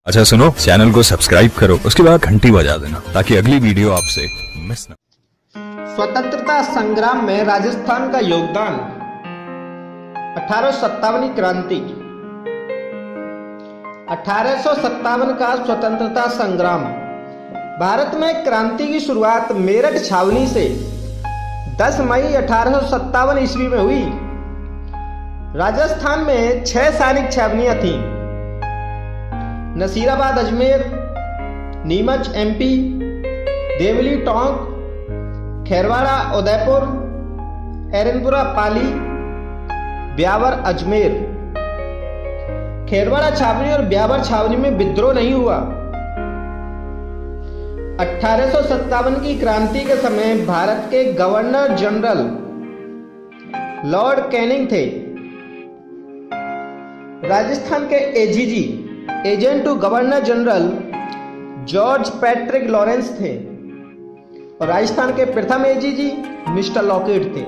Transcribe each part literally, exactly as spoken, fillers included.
अच्छा सुनो, चैनल को सब्सक्राइब करो, उसके बाद घंटी बजा देना ताकि अगली वीडियो आपसे मिस ना। स्वतंत्रता संग्राम में राजस्थान का योगदान। अठारह सौ सत्तावन क्रांति। अठारह सौ सत्तावन का स्वतंत्रता संग्राम। भारत में क्रांति की शुरुआत मेरठ छावनी से दस मई अठारह सौ सत्तावन ईस्वी में हुई। राजस्थान में छह सैनिक छावनियां थीं। नसीराबाद अजमेर, नीमच एमपी, देवली टोंक, खेरवाड़ा उदयपुर, एरनपुरा पाली, ब्यावर अजमेर। खेरवाड़ा छावनी और ब्यावर छावनी में विद्रोह नहीं हुआ। अठारह सौ सत्तावन की क्रांति के समय भारत के गवर्नर जनरल लॉर्ड कैनिंग थे। राजस्थान के AGG agent to governor general George Patrick Lawrence थे और राजस्थान के प्रथम एजीजी मिस्टर लॉकेट थे।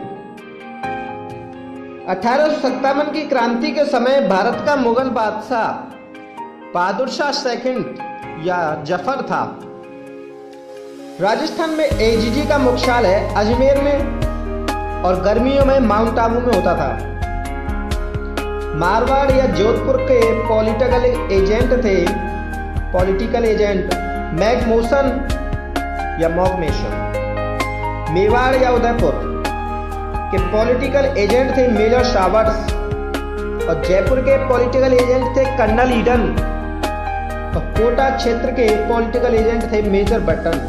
अठारह सौ सत्तावन की क्रांति के समय भारत का मुगल बादशाह बहादुर शाह सेकंड या जफर था। राजस्थान में एजीजी का मुख्यालय अजमेर में और गर्मियों में माउंट आबू में होता था। मारवाड़ या जोधपुर के पॉलिटिकल एजेंट थे पॉलिटिकल एजेंट मैकमोशन या मॉकमेशन। मेवाड़ या उदयपुर के पॉलिटिकल एजेंट थे मेजर शावर्स और जयपुर के पॉलिटिकल एजेंट थे कर्नल ईडन और कोटा क्षेत्र के पॉलिटिकल एजेंट थे मेजर बटन।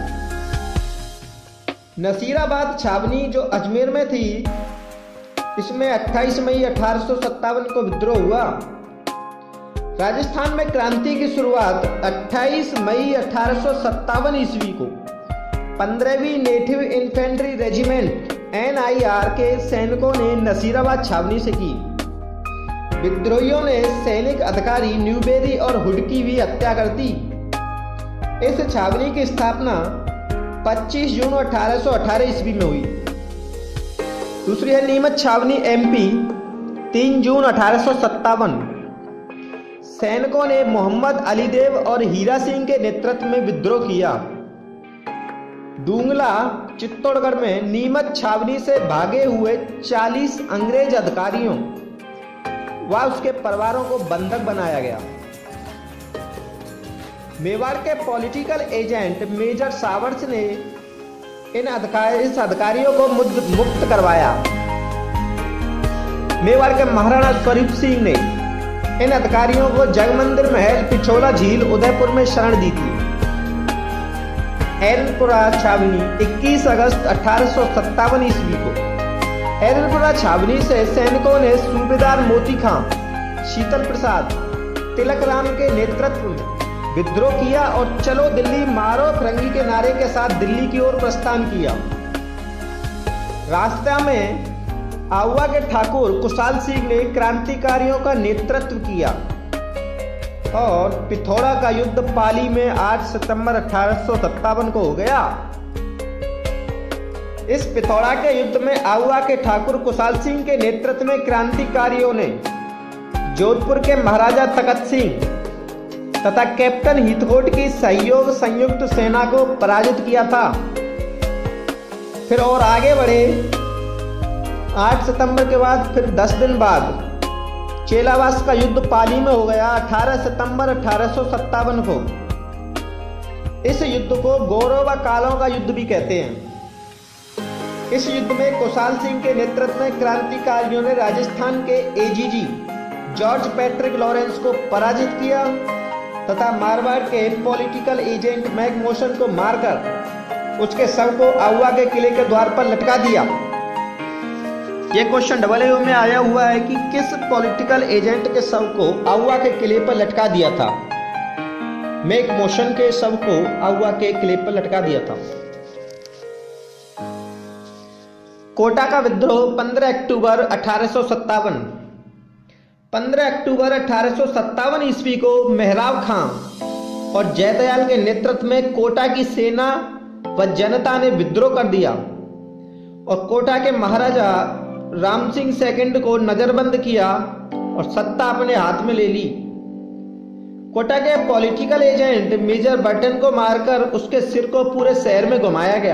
नसीराबाद छावनी जो अजमेर में थी, इसमें अट्ठाईस मई अठारह सौ सत्तावन को विद्रोह हुआ। राजस्थान में क्रांति की शुरुआत अट्ठाईस मई अठारह सौ सत्तावन ईस्वी को पंद्रहवीं native infantry regiment N I R के सैनिकों ने नसीराबाद छावनी से की। विद्रोहियों ने सैनिक अधिकारी न्यूबेरी और हुड की भी हत्या कर दी। इस छावनी की स्थापना पच्चीस जून अठारह सौ अठारह ईस्वी में हुई। दूसरी है नीमच छावनी एमपी, तीन जून अठारह सौ सत्तावन। सैनिकों ने मोहम्मद अली देव और हीरा सिंह के नेतृत्व में विद्रोह किया। डूंगला चित्तौड़गढ़ में नीमच छावनी से भागे हुए चालीस अंग्रेज अधिकारियों व उसके परिवारों को बंधक बनाया गया। मेवाड़ के पॉलिटिकल एजेंट मेजर सावर्स ने इन अधिकारी इस अधिकारियों को मुक्त करवाया। मेवाड़ के महाराणा स्वरूप सिंह ने इन अधिकारियों को जगमंदिर महल पिछोला झील उदयपुर में शरण दी थी। एरनपुरा छावनी इक्कीस अगस्त अठारह सौ सत्तावन ईस्वी को एरनपुरा छावनी से सैनिकों ने सूबेदार मोती खां, शीतल प्रसाद, तिलक राम के नेतृत्व में विद्रोह किया और चलो दिल्ली मारो फिरंगी के नारे के साथ दिल्ली की ओर प्रस्थान किया। रास्ते में आहुआ के ठाकुर कुशाल सिंह ने क्रांतिकारियों का नेतृत्व किया और पिथौरा का युद्ध पाली में आठ सितंबर अठारह सौ सत्तावन को हो गया। इस पिथौरा के युद्ध में आहुआ के ठाकुर कुशाल सिंह के नेतृत्व में क्रांतिकारियों ने जोधपुर के महाराजा तखत सिंह तथा कैप्टन हिथकोट की सहयोग संयुक्त सेना को पराजित किया था। फिर और आगे बढ़े। आठ सितंबर के बाद फिर दस दिन बाद चेलावास का युद्ध पाली में हो गया अठारह सितंबर अठारह सौ सत्तावन को। इस युद्ध को गौरव कालों का युद्ध भी कहते हैं। इस युद्ध में कुशाल सिंह के नेतृत्व में क्रांतिकारियों ने राजस्थान के एजीजी जॉर्ज पैट्रिक लॉरेंस को पराजित किया तथा मारवाड़ के पॉलिटिकल एजेंट मैकमोशन को मारकर उसके शव को आहुआ के किले के द्वार पर लटका दिया। यह क्वेश्चन डबल ए में आया हुआ है कि किस पॉलिटिकल एजेंट के शव को आहुआ के किले पर लटका दिया था। मैकमोशन के शव को आहुआ के किले पर लटका दिया था। कोटा का विद्रोह पंद्रह अक्टूबर अठारह सौ सत्तावन। पंद्रह अक्टूबर अठारह सौ सत्तावन ईस्वी को मेहराब खां और जयदयाल के नेतृत्व में कोटा की सेना व जनता ने विद्रोह कर दिया और कोटा के महाराजा राम सिंह सेकंड को नजरबंद किया और सत्ता अपने हाथ में ले ली। कोटा के पॉलिटिकल एजेंट मेजर बर्टन को मारकर उसके सिर को पूरे शहर में घुमाया गया।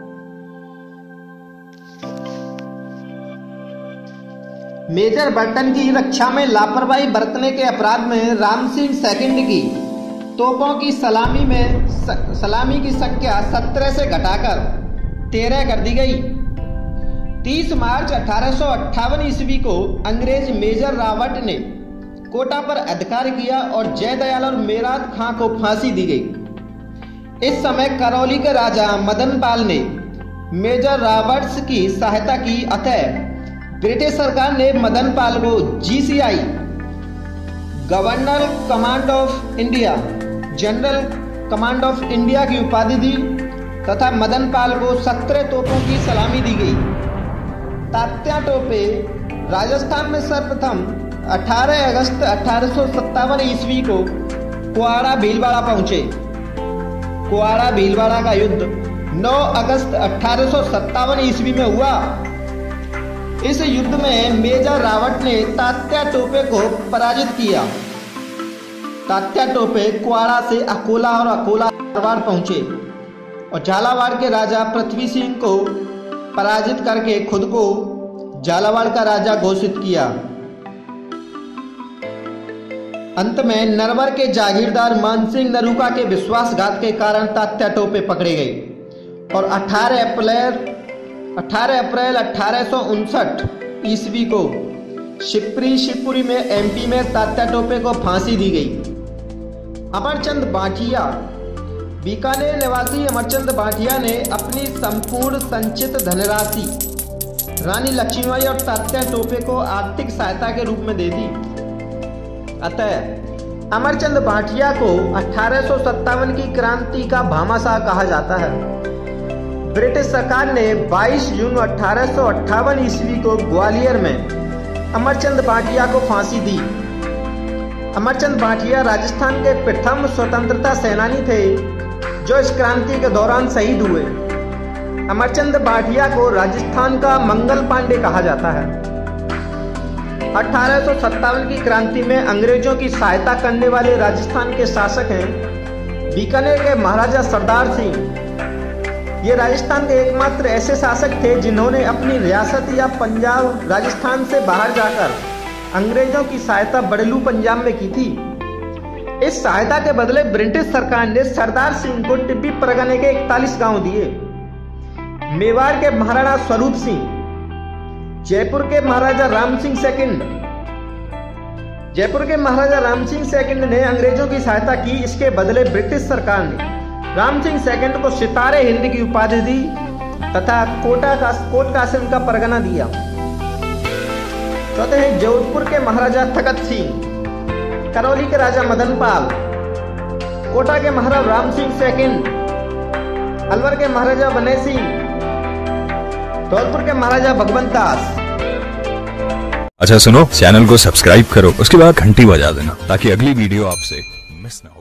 मेजर बर्टन की रक्षा में लापरवाही बरतने के अपराध में राम सिंह सेकंड की तोपों की सलामी में सलामी की संख्या सत्रह से घटाकर तेरह कर दी गई। तीस मार्च अठारह सौ अट्ठावन ईस्वी को अंग्रेज मेजर रावट ने कोटा पर अधिकार किया और जयदयाल और मेराद खां को फांसी दी गई। इस समय करौली के राजा मदन पाल ने मेजर रॉबर्ट्स की सहायता की, अतः ब्रिटिश सरकार ने मदन पाल को GCI governor command of India general command of India की उपाधि दी तथा मदन पाल को सत्रह तोपों की सलामी दी गई। तात्या टोपे राजस्थान में सर्वप्रथम अठारह अगस्त अठारह सौ सत्तावन ईस्वी को कुआड़ा भीलवाड़ा पहुंचे। कुआड़ा भीलवाड़ा का युद्ध नौ अगस्त अठारह सौ सत्तावन ईस्वी में हुआ। इस युद्ध में मेजर रावट ने तात्या टोपे को पराजित किया। तात्या टोपे कुआड़ा से अकोला और अकोला झालावाड़ पहुंचे और झालावाड़ के राजा पृथ्वी सिंह को पराजित करके खुद को झालावाड़ का राजा घोषित किया। अंत में नरवर के जागीरदार मानसिंह नरूका के विश्वासघात के कारण तात्या टोपे पकड़े गए और अठारह अप्रैल अठारह अप्रैल अठारह सौ उनसठ ईस्वी को शिवपुरी शिवपुरी में एमपी में तात्या टोपे को फांसी दी गई। अमरचंद बांटिया बीकानेर निवासी अमरचंद बांटिया ने अपनी संपूर्ण संचित धनराशि रानी लक्ष्मीबाई और तात्या टोपे को आर्थिक सहायता के रूप में दे दी। अतः अमरचंद बांटिया को अठारह सौ सत्तावन की क्रांति का भामाशाह कहा जाता है। ब्रिटिश सरकार ने बाईस जून अठारह सौ अट्ठावन ईस्वी को ग्वालियर में अमरचंद बांटिया को फांसी दी। अमरचंद बांटिया राजस्थान के प्रथम स्वतंत्रता सेनानी थे जो इस क्रांति के दौरान शहीद हुए। अमरचंद बांटिया को राजस्थान का मंगल पांडे कहा जाता है। अठारह सौ सत्तावन की क्रांति में अंग्रेजों की सहायता करने वाले राजस्थान के शासक हैं बीकानेर के महाराजा सरदार सिंह। ये राजस्थान के एकमात्र ऐसे शासक थे जिन्होंने अपनी रियासत या पंजाब राजस्थान से बाहर जाकर अंग्रेजों की सहायता बड़लू पंजाब में की थी। इस सहायता के बदले ब्रिटिश सरकार ने सरदार सिंह को टिब्बी परगने के इकतालीस गांव दिए। मेवाड़ के महाराणा स्वरूप सिंह, जयपुर के महाराजा राम सिंह सेकंड जयपुर के महाराजा राम सिंह सेकंड ने अंग्रेजों की सहायता की। इसके बदले ब्रिटिश सरकार ने राम सिंह सेकंड को सितारे हिंद की उपाधि दी तथा कोटा का कोट कासिम का परगना दिया। चौथे हैं जोधपुर के महाराजा तखत सिंह, करौली के राजा मदन पाल, कोटा के महाराजा राम सिंह सेकंड, अलवर के महाराजा बनय सिंह, धौलपुर के महाराजा भगवंत दास। अच्छा सुनो, चैनल को सब्सक्राइब करो, उसके बाद घंटी बजा देना ताकि अगली वीडियो आपसे मिस ना हो।